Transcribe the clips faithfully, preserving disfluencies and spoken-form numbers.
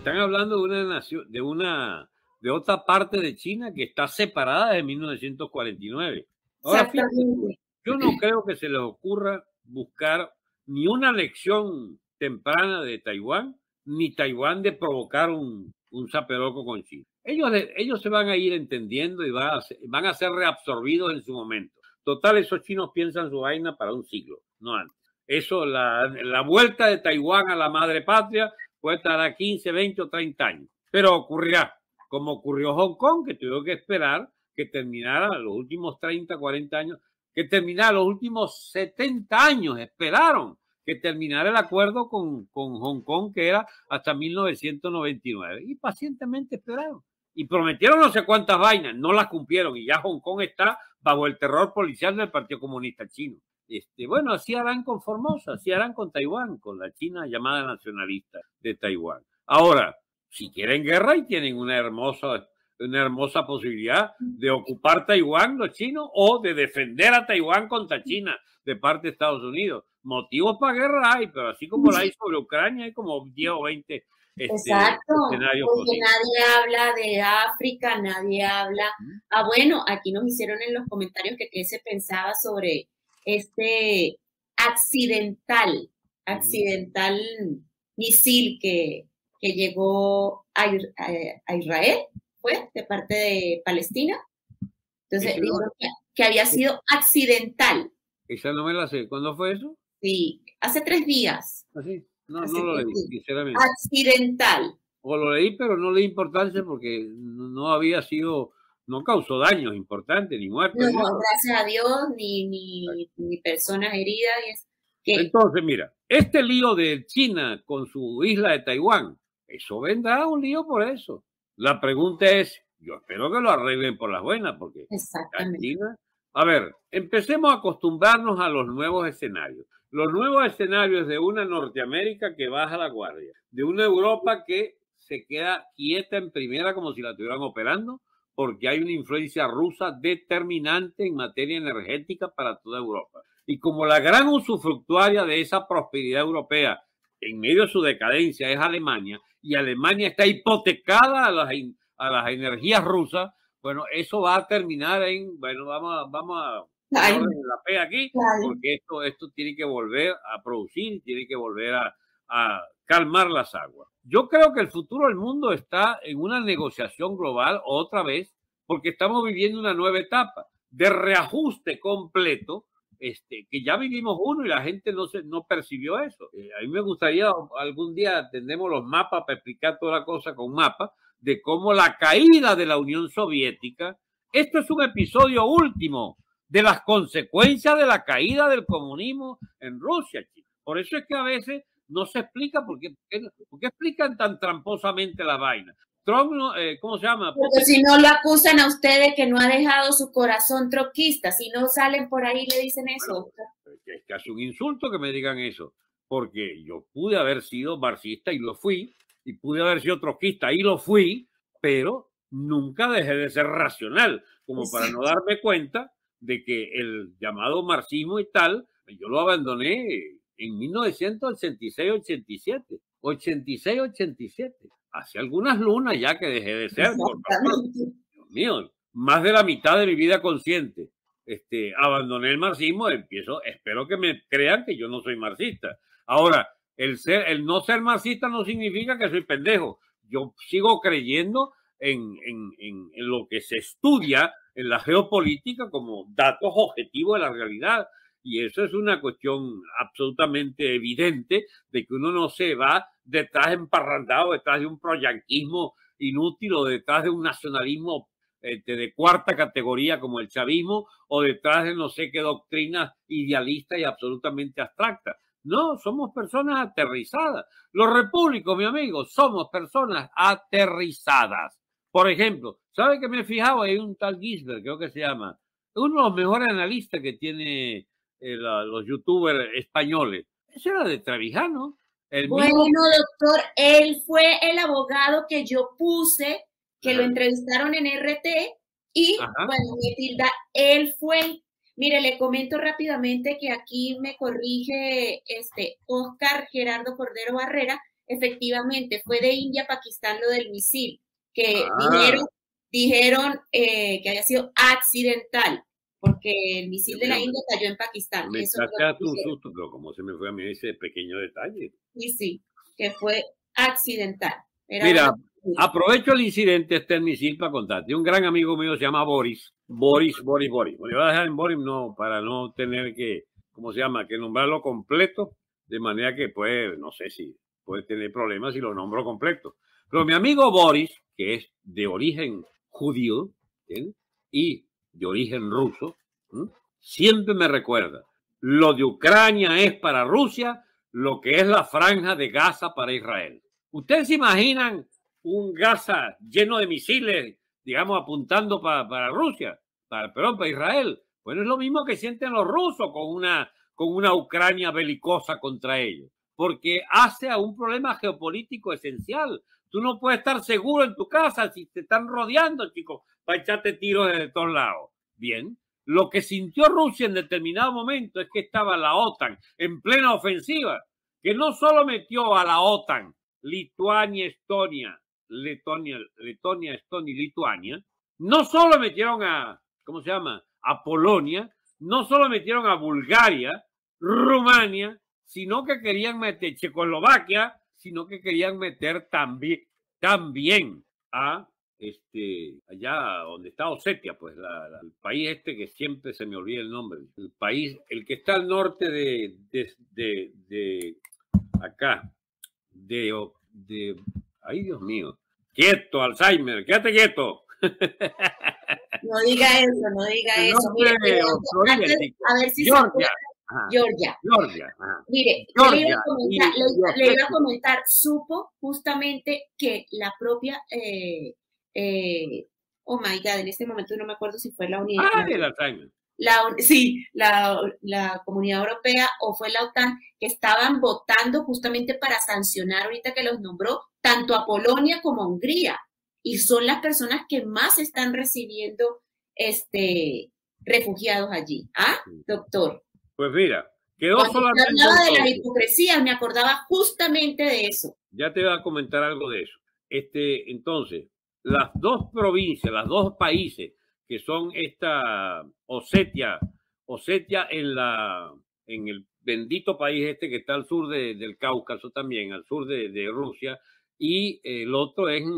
están hablando de una nación, de una, de otra parte de China que está separada desde mil novecientos cuarenta y nueve. Ahora, fíjate, yo no creo que se les ocurra buscar ni una lección temprana de Taiwán, ni Taiwán de provocar un, un zaperoco con China. Ellos, ellos se van a ir entendiendo y van a, ser, van a ser reabsorbidos en su momento. Total, esos chinos piensan su vaina para un siglo, no antes. Eso, la, la vuelta de Taiwán a la madre patria puede estar a quince, veinte o treinta años. Pero ocurrirá, como ocurrió Hong Kong, que tuvo que esperar que terminara los últimos treinta, cuarenta años, que terminara los últimos setenta años, esperaron que terminara el acuerdo con, con Hong Kong, que era hasta mil novecientos noventa y nueve, y pacientemente esperaron. Y prometieron no sé cuántas vainas, no las cumplieron, y ya Hong Kong está bajo el terror policial del Partido Comunista Chino. Este, bueno, así harán con Formosa, así harán con Taiwán, con la China llamada nacionalista de Taiwán. Ahora, si quieren guerra y tienen una hermosa, una hermosa posibilidad de ocupar Taiwán los chinos o de defender a Taiwán contra China de parte de Estados Unidos. Motivos para guerra hay, pero así como la hay sobre Ucrania, hay como diez o veinte este, Exacto, escenarios porque posibles. nadie habla de África, nadie habla... Ah, bueno, aquí nos hicieron en los comentarios que qué se pensaba sobre este accidental, accidental misil que, que llegó a, a, a Israel, ¿fue? De parte de Palestina. Entonces, dijeron que, que había sido accidental. Esa no me la sé. ¿Cuándo fue eso? Sí, hace tres días. ¿Ah, sí? No, no lo leí, sinceramente. Accidental. O lo leí, pero no le di importancia porque no, no había sido, no causó daños importantes, ni muertes. No, no, gracias a Dios, ni, ni, ni personas heridas. Que... Entonces, mira, este lío de China con su isla de Taiwán, eso vendrá un lío por eso. La pregunta es, yo espero que lo arreglen por las buenas, porque exactamente. China... A ver, empecemos a acostumbrarnos a los nuevos escenarios. Los nuevos escenarios de una Norteamérica que baja la guardia, de una Europa que se queda quieta en primera como si la estuvieran operando, porque hay una influencia rusa determinante en materia energética para toda Europa. Y como la gran usufructuaria de esa prosperidad europea en medio de su decadencia es Alemania, y Alemania está hipotecada a las, a las energías rusas, bueno, eso va a terminar en, bueno, vamos a, vamos a poner la P aquí, porque esto, esto tiene que volver a producir, tiene que volver a, a calmar las aguas. Yo creo que el futuro del mundo está en una negociación global otra vez, porque estamos viviendo una nueva etapa de reajuste completo, este, que ya vivimos uno y la gente no, se, no percibió eso. Eh, a mí me gustaría, algún día tendremos los mapas para explicar toda la cosa con mapas, de cómo la caída de la Unión Soviética, esto es un episodio último de las consecuencias de la caída del comunismo en Rusia, chicos. Por eso es que a veces no se explica por qué, por qué explican tan tramposamente la vaina. Trump, eh, ¿cómo se llama? Porque si no lo acusan a usted de que no ha dejado su corazón troquista, si no salen por ahí y le dicen eso. Bueno, es casi un insulto que me digan eso, porque yo pude haber sido marxista y lo fui, y pude haber sido troquista y lo fui, pero nunca dejé de ser racional, como para no darme cuenta de que el llamado marxismo y tal, yo lo abandoné en mil novecientos ochenta y seis ochenta y siete, ochenta y seis ochenta y siete, hace algunas lunas ya que dejé de ser, por favor. Dios mío, más de la mitad de mi vida consciente. Este, abandoné el marxismo, empiezo, espero que me crean que yo no soy marxista. Ahora, El, ser, el no ser marxista no significa que soy pendejo. Yo sigo creyendo en, en, en, en lo que se estudia en la geopolítica como datos objetivos de la realidad. Y eso es una cuestión absolutamente evidente de que uno no se va detrás emparrandado, detrás de un proyanquismo inútil o detrás de un nacionalismo eh, de cuarta categoría como el chavismo o detrás de no sé qué doctrinas idealistas y absolutamente abstractas. No, somos personas aterrizadas. Los repúblicos, mi amigo, somos personas aterrizadas. Por ejemplo, ¿sabe que me he fijado? Hay un tal Gisbert, creo que se llama, uno de los mejores analistas que tiene eh, la, los youtubers españoles. Ese era de Trevijano. El bueno, mismo... doctor, él fue el abogado que yo puse, que Ajá. lo entrevistaron en R T, y, Ajá. bueno, mi tilda, él fue... Mire, le comento rápidamente que aquí me corrige este Oscar Gerardo Cordero Barrera. efectivamente, fue de India a Pakistán lo del misil, que Ah. dijeron, dijeron eh, que había sido accidental, porque el misil de la India cayó en Pakistán. Me Eso echaste a tu susto, pero como se me fue a mí ese pequeño detalle. Sí, sí, que fue accidental. Era Mira, una... aprovecho el incidente este del misil para contarte. Un gran amigo mío se llama Boris. Boris, Boris, Boris. Bueno, voy a dejar en Boris no, para no tener que, ¿cómo se llama? Que nombrarlo completo, de manera que pues, no sé si puede tener problemas si lo nombro completo. Pero mi amigo Boris, que es de origen judío, ¿sí? Y de origen ruso, ¿sí? Siempre me recuerda, lo de Ucrania es para Rusia lo que es la franja de Gaza para Israel. ¿Ustedes se imaginan un Gaza lleno de misiles, digamos, apuntando para, para Rusia, para, perdón, para Israel? Bueno, es lo mismo que sienten los rusos con una, con una Ucrania belicosa contra ellos, porque hace a un problema geopolítico esencial. Tú no puedes estar seguro en tu casa si te están rodeando, chicos, para echarte tiros desde todos lados. Bien, lo que sintió Rusia en determinado momento es que estaba la OTAN en plena ofensiva, que no solo metió a la OTAN, Lituania, Estonia, Letonia, Letonia, Estonia y Lituania, no solo metieron a, ¿cómo se llama?, a Polonia, no solo metieron a Bulgaria, Rumania, sino que querían meter Checoslovaquia, sino que querían meter también, también a este, allá donde está Osetia, pues la, la, el país este que siempre se me olvida el nombre, el país, el que está al norte de, de, de, de acá, de, de, ay Dios mío, quieto, Alzheimer, quédate quieto. No diga eso, no diga el eso. Mire, de antes, a ver si Georgia. Se Georgia. Georgia. Ajá. Mire, Georgia. Le, iba a comentar, y, le, le iba a comentar, supo justamente que la propia, eh, eh, oh my God, en este momento no me acuerdo si fue la unidad. Ah, el Alzheimer. La, sí, la, la Comunidad Europea o fue la OTAN, que estaban votando justamente para sancionar, ahorita que los nombró, tanto a Polonia como a Hungría. Y son las personas que más están recibiendo este, refugiados allí. ¿Ah, doctor? Pues mira, quedó Cuando solamente... hablaba de la hipocresía, me acordaba justamente de eso. Ya te voy a comentar algo de eso. Este, entonces, las dos provincias, los dos países que son esta Osetia, Osetia en la en el bendito país este que está al sur de, del Cáucaso también, al sur de, de Rusia, y el otro es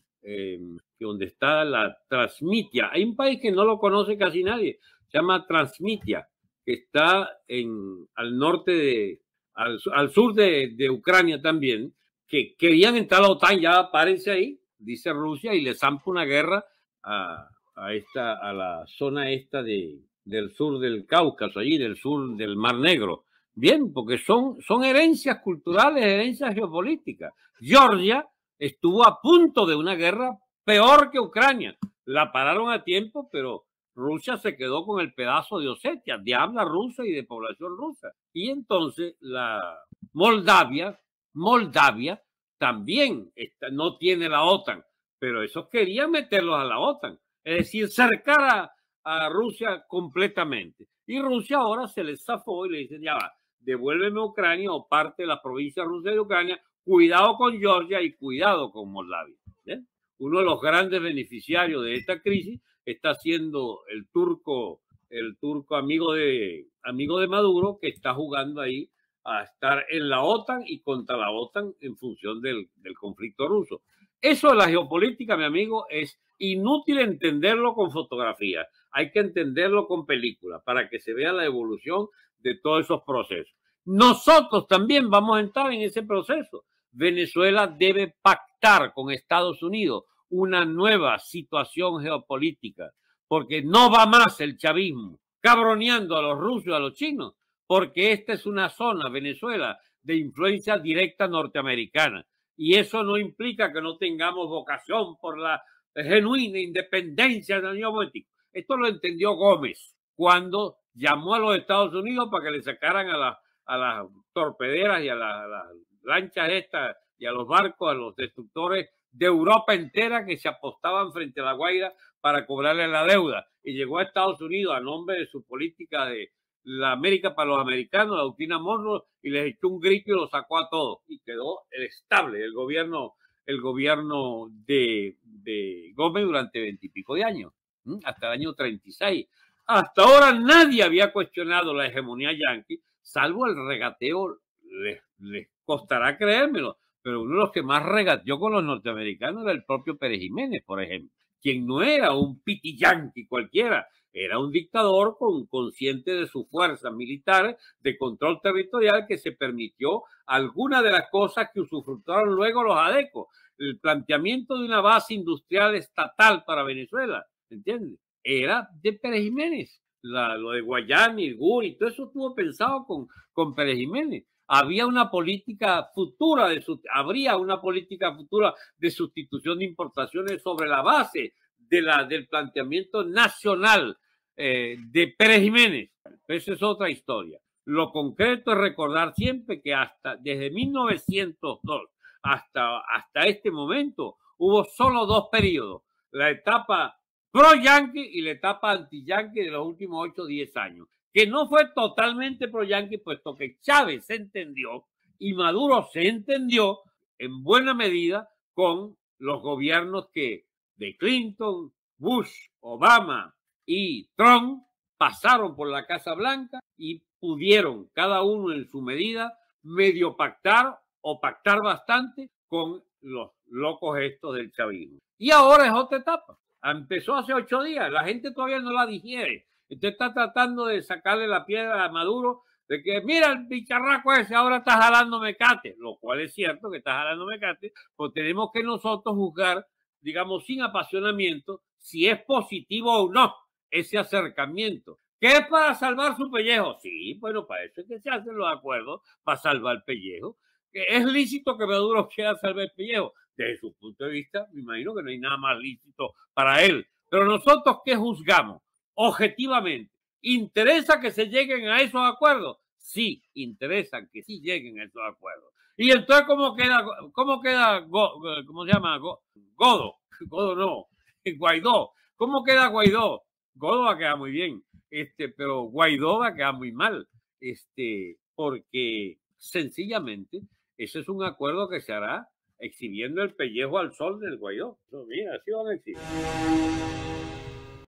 eh, donde está la Transnistria. Hay un país que no lo conoce casi nadie, se llama Transnistria, que está en, al norte de, al, al sur de, de Ucrania también, que querían entrar a la OTAN, ya párense ahí, dice Rusia, y le zampa una guerra a, a, esta, a la zona esta de, del sur del Cáucaso, allí del sur del Mar Negro. Bien, porque son, son herencias culturales, herencias geopolíticas. Georgia estuvo a punto de una guerra peor que Ucrania. La pararon a tiempo, pero Rusia se quedó con el pedazo de Osetia, de habla rusa y de población rusa. Y entonces la Moldavia, Moldavia también está, no tiene la OTAN, pero esos querían meterlos a la OTAN, es decir, cercar a, a Rusia completamente. Y Rusia ahora se les zafó y le dice, ya va, devuélveme Ucrania o parte de las provincias rusas de Ucrania, cuidado con Georgia y cuidado con Moldavia. ¿Bien? Uno de los grandes beneficiarios de esta crisis está siendo el turco, el turco amigo de, amigo de Maduro, que está jugando ahí a estar en la OTAN y contra la OTAN en función del, del conflicto ruso. Eso de la geopolítica, mi amigo, es inútil entenderlo con fotografía. Hay que entenderlo con películas para que se vea la evolución de todos esos procesos. Nosotros también vamos a entrar en ese proceso. Venezuela debe pactar con Estados Unidos una nueva situación geopolítica, porque no va más el chavismo cabroneando a los rusos y a los chinos, porque esta es una zona, Venezuela, de influencia directa norteamericana. Y eso no implica que no tengamos vocación por la genuina independencia del Unión Soviética. Esto lo entendió Gómez cuando llamó a los Estados Unidos para que le sacaran a, la, a las torpederas y a, la, a las lanchas estas y a los barcos, a los destructores de Europa entera que se apostaban frente a la Guaira para cobrarle la deuda. Y llegó a Estados Unidos a nombre de su política de la América para los americanos, la doctrina Monroe, y les echó un grito y lo sacó a todos. Y quedó el estable, el gobierno, el gobierno de, de Gómez durante veintipico de años, ¿m? Hasta el año treinta y seis. Hasta ahora nadie había cuestionado la hegemonía yanqui, salvo el regateo, les, les costará creérmelo, pero uno de los que más regateó con los norteamericanos era el propio Pérez Jiménez, por ejemplo, quien no era un piti yanqui cualquiera, era un dictador con, consciente de sus fuerzas militares de control territorial que se permitió algunas de las cosas que usufructuaron luego los adecos. El planteamiento de una base industrial estatal para Venezuela, ¿entiendes? Era de Pérez Jiménez. La, lo de Guayani, Guri, todo eso estuvo pensado con, con Pérez Jiménez. Había una política futura, de su, habría una política futura de sustitución de importaciones sobre la base de la, del planteamiento nacional eh, de Pérez Jiménez. Esa es otra historia. Lo concreto es recordar siempre que hasta desde mil novecientos dos hasta, hasta este momento hubo solo dos periodos. La etapa pro-yanqui y la etapa anti-yanqui de los últimos ocho o diez años, que no fue totalmente pro-yanqui, puesto que Chávez se entendió y Maduro se entendió en buena medida con los gobiernos que de Clinton, Bush, Obama y Trump pasaron por la Casa Blanca y pudieron, cada uno en su medida, medio pactar o pactar bastante con los locos estos del chavismo. Y ahora es otra etapa. Empezó hace ocho días, la gente todavía no la digiere. Usted está tratando de sacarle la piedra a Maduro de que, mira, el bicharraco ese ahora está jalando mecate, lo cual es cierto que está jalando mecate, pues tenemos que nosotros juzgar, digamos, sin apasionamiento, si es positivo o no ese acercamiento. ¿Qué es para salvar su pellejo? Sí, bueno, para eso es que se hacen los acuerdos, para salvar el pellejo. ¿Es lícito que Maduro quiera salvar el pellejo? Desde su punto de vista, me imagino que no hay nada más lícito para él. Pero nosotros, ¿qué juzgamos? Objetivamente, ¿interesa que se lleguen a esos acuerdos? Sí, interesa que sí lleguen a esos acuerdos. Y entonces, ¿cómo queda, cómo queda, cómo se llama? Godo, Godo no, Guaidó. ¿Cómo queda Guaidó? Godo va a quedar muy bien, este, pero Guaidó va a quedar muy mal, este, porque sencillamente ese es un acuerdo que se hará exhibiendo el pellejo al sol del Guaidó. No, mira, así van a exhibir.